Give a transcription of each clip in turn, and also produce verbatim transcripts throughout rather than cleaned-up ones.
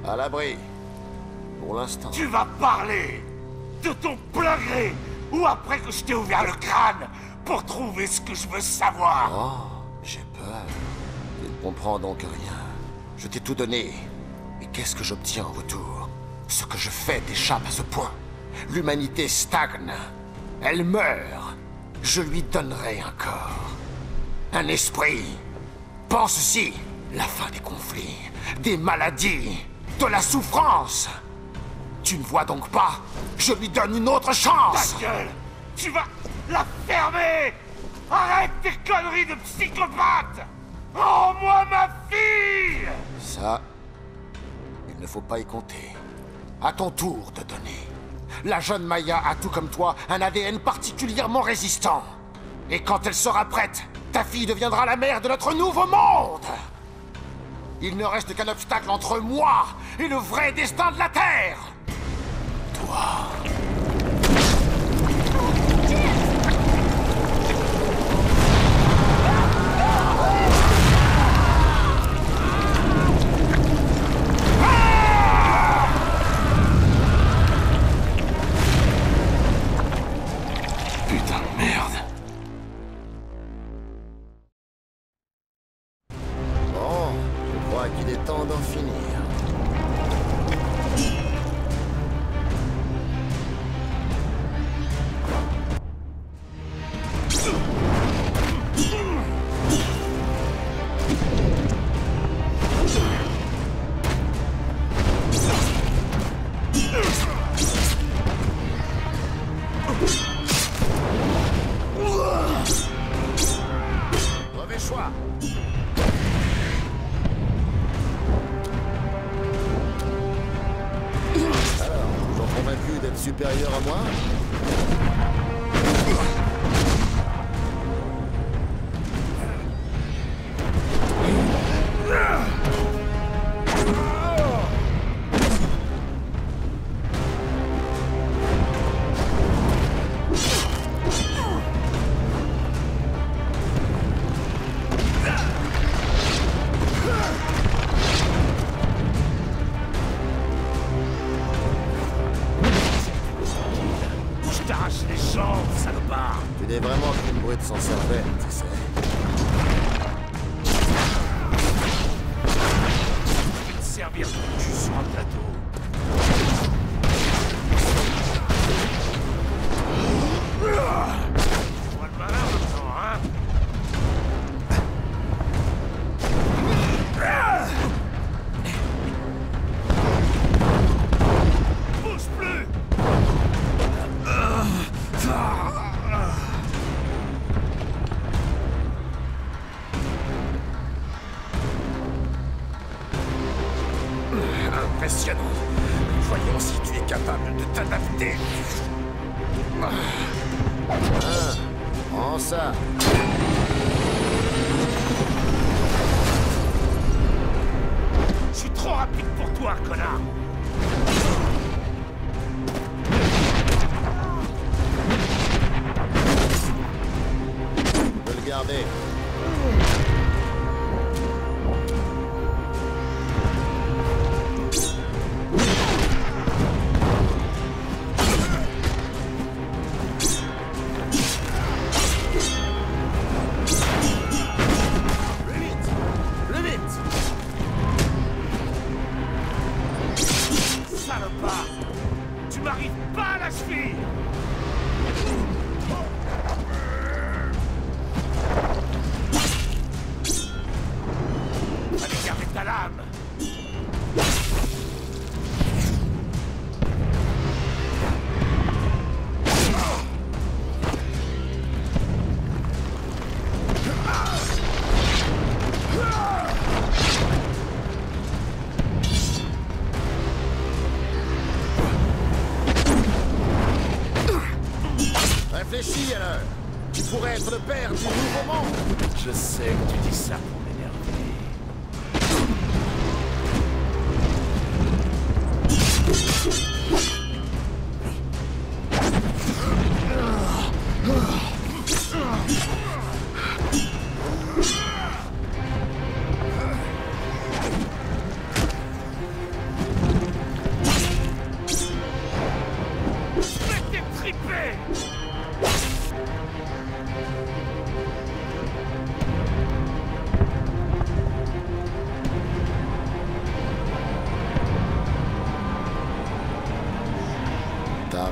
À l'abri. Pour l'instant. Tu vas parler de ton plein gré ou après que je t'ai ouvert le crâne pour trouver ce que je veux savoir. Oh, j'ai peur. Tu ne comprends donc rien. Je t'ai tout donné. Et qu'est-ce que j'obtiens en retour? Ce que je fais t'échappe à ce point. L'humanité stagne. Elle meurt. Je lui donnerai un corps. Un esprit. Pense-y. La fin des conflits, des maladies, de la souffrance. Tu ne vois donc pas? Je lui donne une autre chance. Ta gueule! Tu vas la fermer! Arrête tes conneries de psychopathe! Rends-moi ma fille! Ça, il ne faut pas y compter. À ton tour de donner. La jeune Maya a tout comme toi un A D N particulièrement résistant. Et quand elle sera prête, ta fille deviendra la mère de notre nouveau monde. Il ne reste qu'un obstacle entre moi et le vrai destin de la Terre. Toi. Putain de merde. Bon, je crois qu'il est temps d'en finir. Mauvais choix. Alors, toujours convaincu d'être supérieur à moi? Je t'arrache les jambes, salopard! Tu n'es vraiment qu'une brute sans cervelle, tu sais. Je vais te servir de cul sur un plateau. Tu vois le malin maintenant, hein? Bouge plus! Impressionnant. Voyons si tu es capable de t'adapter. Ah, prends ça. Je suis trop rapide pour toi, connard! Tu peux le garder. Plus vite! Plus vite! Salopard! Tu m'arrives pas à la cheville! Allez, garde ta lame! Réfléchis alors. Tu pourrais être le père du nouveau monde. Je sais que tu dis ça pour m'énerver.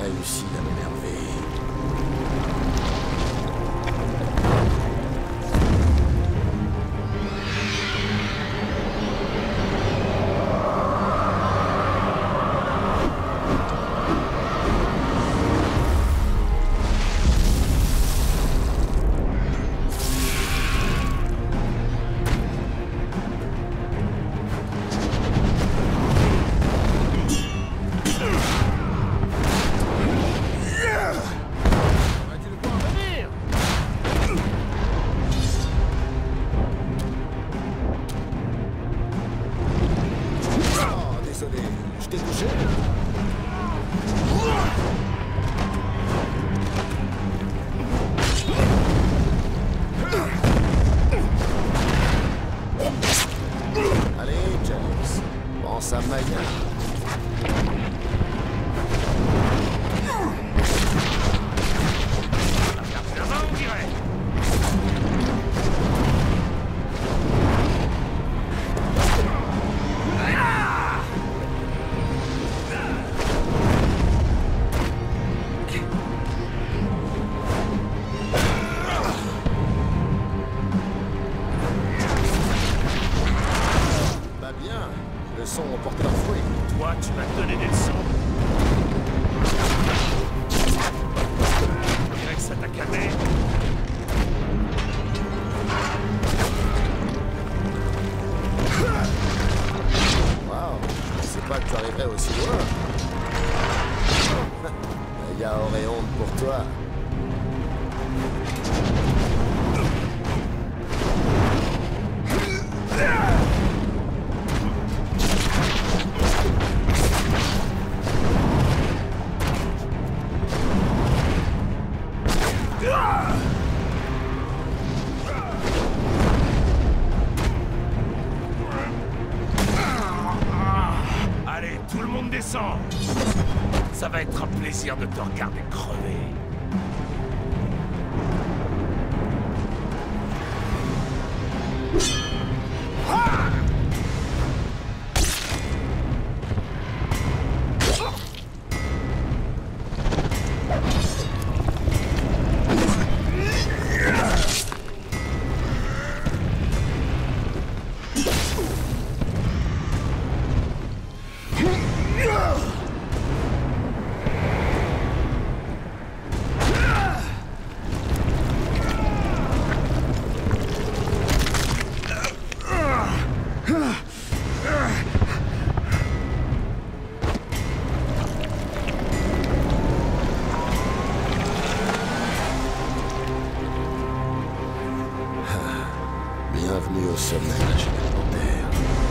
réussi à m'énerver. Ça va être un plaisir de te regarder crever. Bienvenue au sommet de la chaîne alimentaire.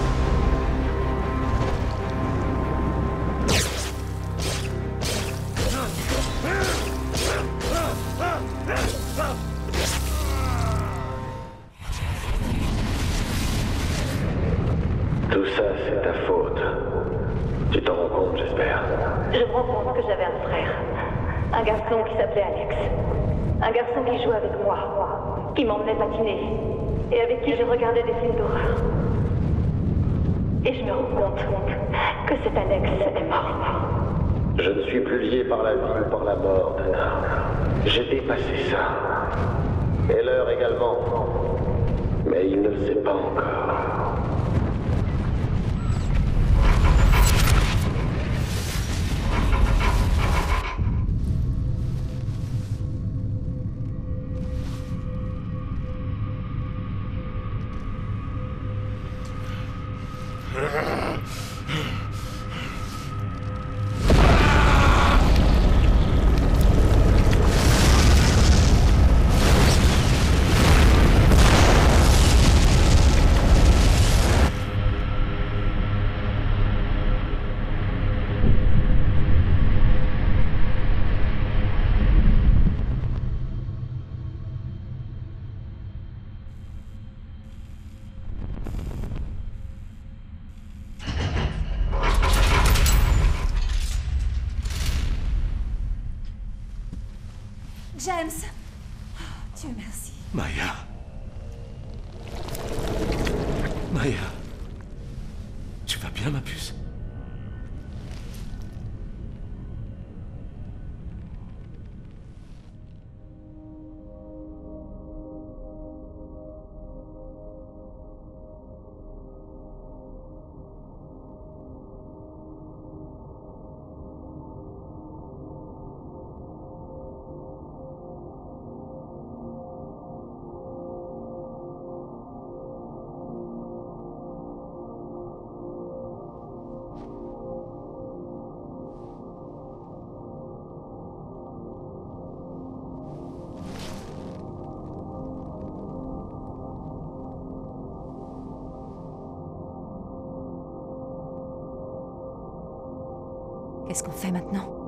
Tout ça, c'est ta faute. Tu t'en rends compte, j'espère. Je me rends compte que j'avais un frère. Un garçon qui s'appelait Alex. Un garçon qui jouait avec moi. Qui m'emmenait patiner. Et avec qui je regardais des films d'horreur. Et je me rends compte que cet Alex est mort. Je ne suis plus lié par la vie ou par la mort, Dana. J'ai dépassé ça. Et l'heure également. Mais il ne le sait pas encore. James. Oh, Dieu merci. Maya. Maya. Tu vas bien, ma puce? Qu'est-ce qu'on fait maintenant?